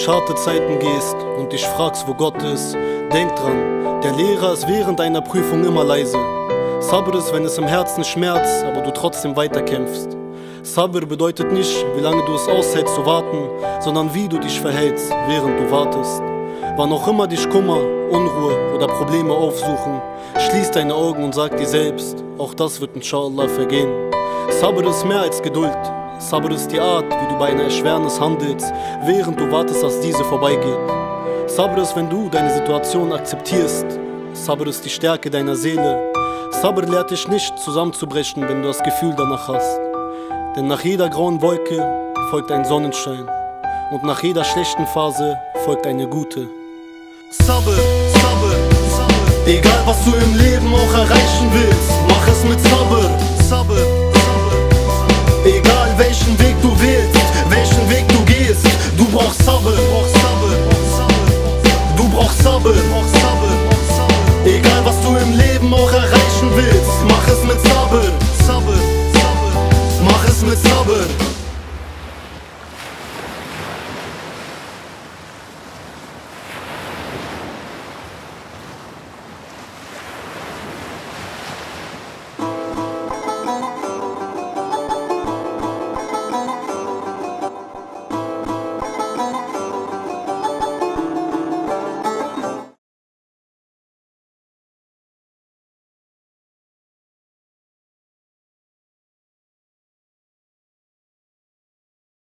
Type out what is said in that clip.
harte Zeiten gehst und dich fragst, wo Gott ist, denk dran, der Lehrer ist während einer Prüfung immer leise. Sabr ist, wenn es im Herzen schmerzt, aber du trotzdem weiterkämpfst. Sabr bedeutet nicht, wie lange du es aushältst zu warten, sondern wie du dich verhältst, während du wartest. Wann auch immer dich Kummer, Unruhe oder Probleme aufsuchen, schließ deine Augen und sag dir selbst, auch das wird inshallah vergehen. Sabr ist mehr als Geduld. Sabr ist die Art, wie du bei einer Erschwernis handelst, während du wartest, dass diese vorbeigeht. Sabr ist, wenn du deine Situation akzeptierst. Sabr ist die Stärke deiner Seele. Sabr lehrt dich nicht zusammenzubrechen, wenn du das Gefühl danach hast. Denn nach jeder grauen Wolke folgt ein Sonnenschein. Und nach jeder schlechten Phase folgt eine gute. Sabr, Sabr, Sabr. Egal was du im Leben auch erreichen willst, mach es mit Sabr, Sabr, Sabr. Egal welchen Weg du wählst, welchen Weg du gehst, du brauchst